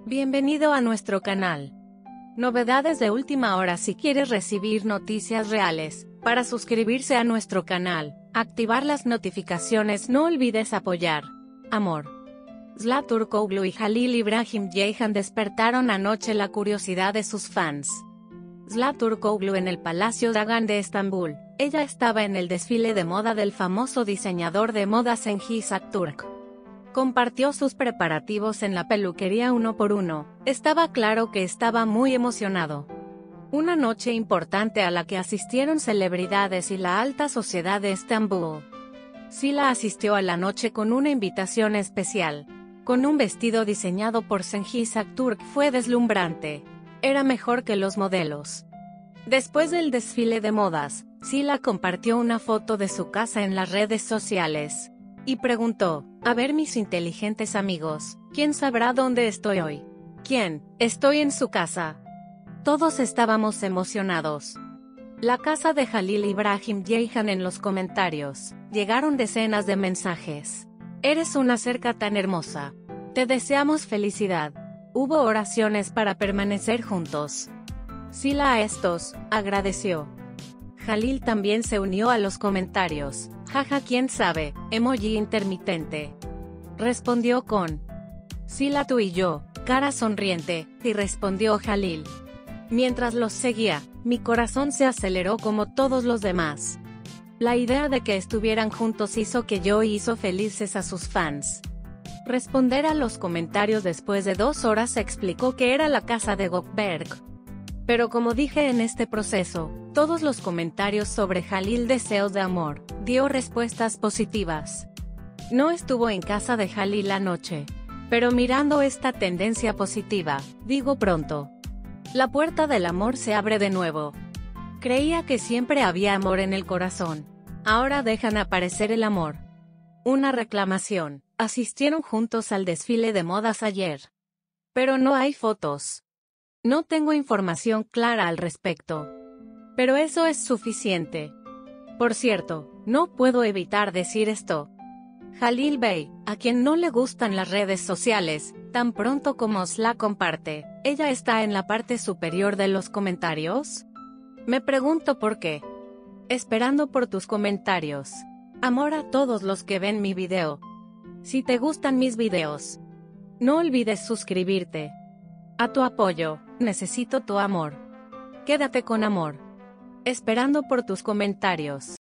Bienvenido a nuestro canal. Novedades de última hora. Si quieres recibir noticias reales, para suscribirse a nuestro canal, activar las notificaciones, no olvides apoyar. Amor. Sıla Türkoğlu y Halil İbrahim Ceyhan despertaron anoche la curiosidad de sus fans. Sıla Türkoğlu en el Palacio Dagan de Estambul. Ella estaba en el desfile de moda del famoso diseñador de moda Cengiz Aktürk. Compartió sus preparativos en la peluquería uno por uno. Estaba claro que estaba muy emocionado. Una noche importante a la que asistieron celebridades y la alta sociedad de Estambul. Sıla asistió a la noche con una invitación especial. Con un vestido diseñado por Cengiz Aktürk fue deslumbrante. Era mejor que los modelos. Después del desfile de modas, Sıla compartió una foto de su casa en las redes sociales. Y preguntó, a ver mis inteligentes amigos, ¿quién sabrá dónde estoy hoy? ¿Quién? Estoy en su casa. Todos estábamos emocionados. La casa de Halil İbrahim Ceyhan. En los comentarios, llegaron decenas de mensajes. Eres una cerca tan hermosa. Te deseamos felicidad. Hubo oraciones para permanecer juntos. Sıla a estos, agradeció. Halil también se unió a los comentarios. Jaja, quién sabe, emoji intermitente. Respondió con Sıla, tú y yo, cara sonriente, y respondió Halil. Mientras los seguía, mi corazón se aceleró como todos los demás. La idea de que estuvieran juntos hizo felices a sus fans. Responder a los comentarios después de 2 horas explicó que era la casa de Gökberk. Pero como dije en este proceso, todos los comentarios sobre Halil deseos de amor, dio respuestas positivas. No estuvo en casa de Halil anoche. Pero mirando esta tendencia positiva, digo pronto. La puerta del amor se abre de nuevo. Creía que siempre había amor en el corazón. Ahora dejan aparecer el amor. Una reclamación. Asistieron juntos al desfile de modas ayer. Pero no hay fotos. No tengo información clara al respecto. Pero eso es suficiente. Por cierto, no puedo evitar decir esto. Halil Bey, a quien no le gustan las redes sociales, tan pronto como Sıla comparte, ¿ella está en la parte superior de los comentarios? Me pregunto por qué. Esperando por tus comentarios. Amor a todos los que ven mi video. Si te gustan mis videos, no olvides suscribirte. A tu apoyo, necesito tu amor. Quédate con amor. Esperando por tus comentarios.